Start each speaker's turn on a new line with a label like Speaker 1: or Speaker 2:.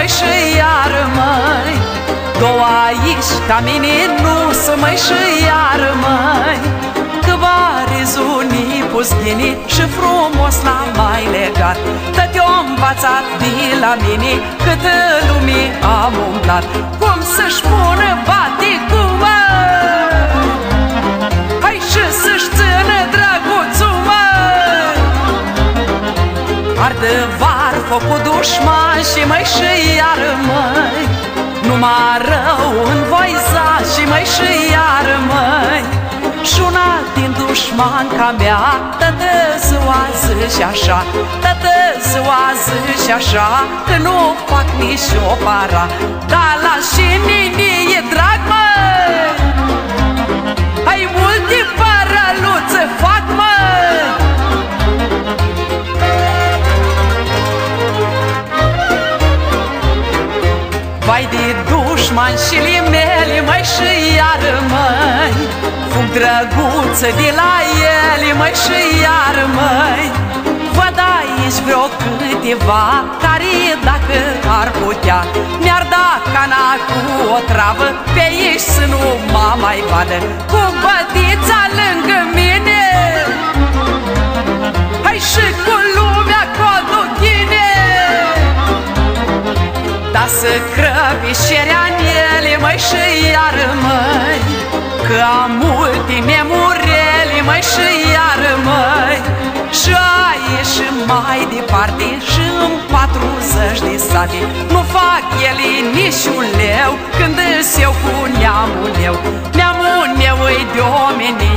Speaker 1: măi, și iar măi. Două aici ca mine nu să măi, și iar măi. Că variz unii pusghini și frumos l-am mai legat. Tot eu învățat de la mine câtă lume am umblat. Cum să-și pună baticul, măi, hai și să-și țină drăguțul, măi. Ardă var focul dușman și măi, și iar măi. Numai rău în voi și măi, și iar măi. Și-una din dușman ca mea toată ziua zice așa, toată ziua zice așa, că nu fac nici o para. Dar la și nini e drag, măi, hai multe parăluțe fac, măi. Vai de dușman și limele, măi, și iar măi. Fug drăguță de la ele, măi, și iar măi. Văd aici vreo câteva care, dacă ar putea, mi-ar da cana cu o travă pe aici să nu mă mai vadă. Cu bătița lângă mine, hai și cu lumea coduchine. Da să crăpi șerea-n ele, măi, și iar măi. Că am multe memorele, măi, și iar măi. Și aici și mai departe și în 40 de sate nu fac ele nici un leu când îs eu cu neamul meu. Neamul meu e de omeni